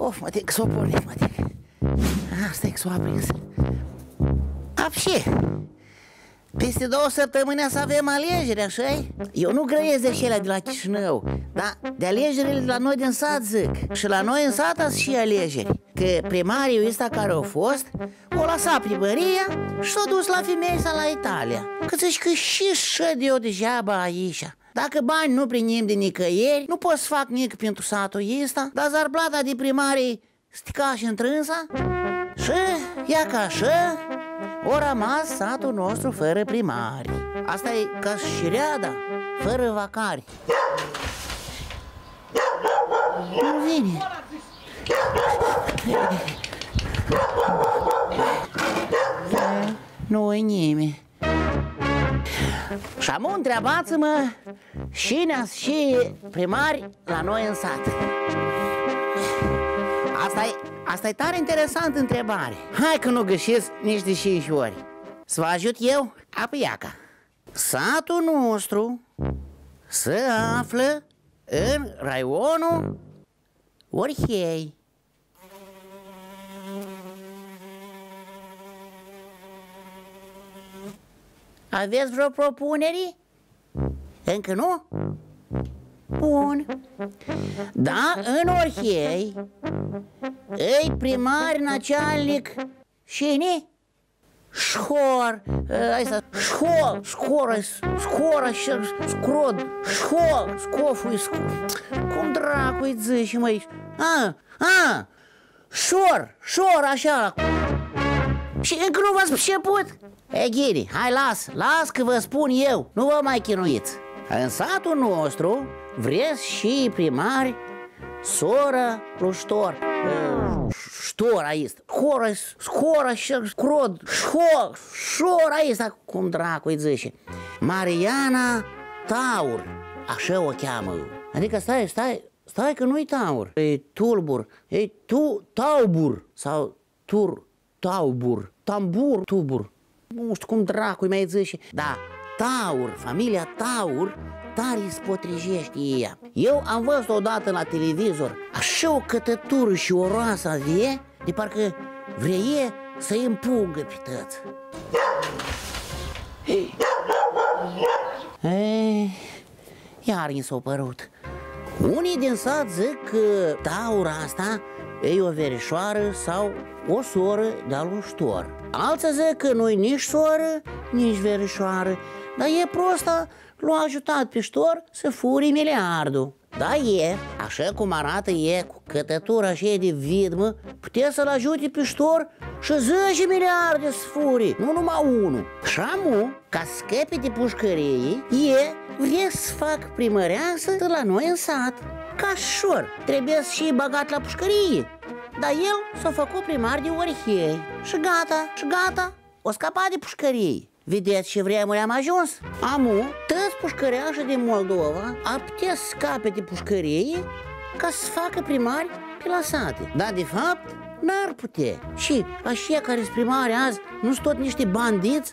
Of, mă, că s-o pornit, mă, asta e că s-o aprins. Apșe, peste 2 săptămâni să avem alegeri, așa-i? Eu nu grăiesc de cele de la Chișinău, dar de alegerile de la noi din sat, zic. Și la noi în sat sunt și alegeri. Că primariul ăsta care a fost, o lăsat primăria și s-a dus la femeia sa la Italia. Că zici că și șăd eu degeaba aici. Dacă bani nu primim de nicăieri, nu pot să fac nic pentru satul ăsta, dar zarplata de primarii stica și întrânsa. Și, ia ca așa, o rămas satul nostru fără primari. Asta e ca și reada, fără vacari. Nu vine. Nu-i nimeni. Și amu, întrebați-mă cine-s și primari la noi în sat. Asta e tare interesant întrebare. Hai că nu găsesc nici de 5 ori. Să vă ajut eu? Apăiaca. Satul nostru se află în raionul Orhei. Aveți vreo propunere? Încă nu? Bun. Da, în Orhei îi primar nacealnic cine? Șhor, scrod, scofui, cum dracu-i zici, măi? Șor, așa. Și încă nu v-ați priceput? E, Ghiri, hai las că vă spun eu, nu vă mai chinuiți. În satul nostru vreți și primari soră lui Ștor. Ștor aici, scora și scrod, șor aici, cum dracu-i zice. Mariana Taur, așa o cheamă. Adică stai că nu-i Taur, e tulbur, e taubur sau taubur, tambur, tubur. Nu știu cum dracu-i mai zice. Da, Taur, familia Taur, tare îi spotrijește ea. Eu am văzut odată la televizor așa o cătătură și o roasă avie, de parcă vrea să-i împungă pe tăți. Iar mi s-a părut. Unii din sat zic că Taura asta e o verișoară sau o soră de-a lui Ștor. Alții zic că nu-i nici soră, nici verișoară, dar e prostă, l-a ajutat pe Ștor să furi miliardul. Da, e, așa cum arată e, cu cătătura așa de vidmă, putea să-l ajute pe Ștor și 10 miliarde să furi, nu numai unul. Și amu, ca să scape de pușcărie, e vrea să fac primăreasă de la noi în sat. Ca Șor, trebuie să și băgat la pușcărie. Dar el s-a făcut primar de Orhei. Și gata, o scăpat de pușcărie. Vedeți ce vremuri am ajuns? Amu, toți pușcăreașii din Moldova ar putea să scape de pușcărie ca să facă primari pe la sate. Dar de fapt n-ar putea. Și așa care sunt primari azi nu sunt tot niște bandiți?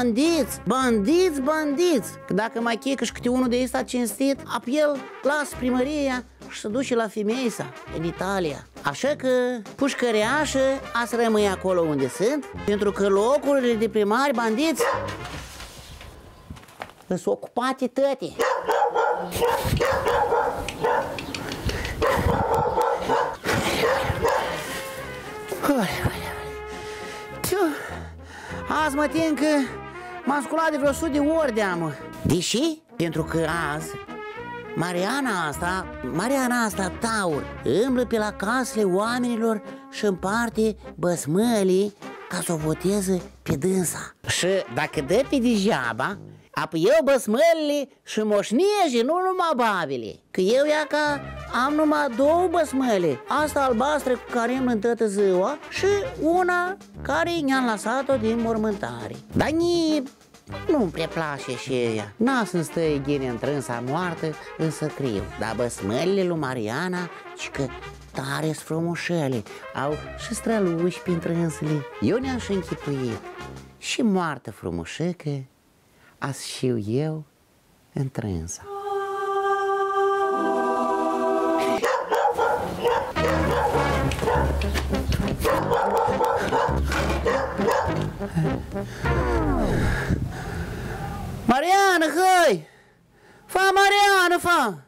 Bandiți. Că dacă mai checă și câte unul de ăsta cinstit, el lasă primăria și se duce la femeia sa în Italia. Așa că pușcăreașă a să rămâi acolo unde sunt, pentru că locurile de primari bandiți sunt ocupate toate. Azi mă tin că m-am sculat de vreo 100 de ori de amă. Deși, pentru că azi Mariana asta Taur îmblă pe la casele oamenilor și împarte băsmălii ca să o voteze pe dânsa. Și dacă dă pe degeaba, apoi eu băsmălile și moșneje, nu numai babele. Că eu ia ca am numai 2 băsmăle, asta albastră cu care îmi întătă ziua și una care i-am lăsat-o din mormântare. Dar nu-mi prea place și ea. N-a să-mi stă ghine întrânsa moartă, însă criu. Dar băsmălile lui Mariana, și că tare-s frumușele, au și străluși pe întrânsele. Eu ne-am și închipuit. Și moartă frumușecă, as știu eu întrânsa. Mariană, hăi! Fa, Mariană, fa!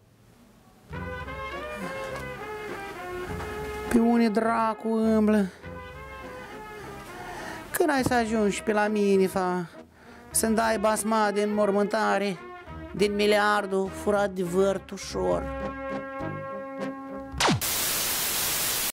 Pe unde dracu îmblă? Când ai să ajungi pe la mine, fa? Să-mi dai basma din mormântare, din miliardul furat de vârt ușor.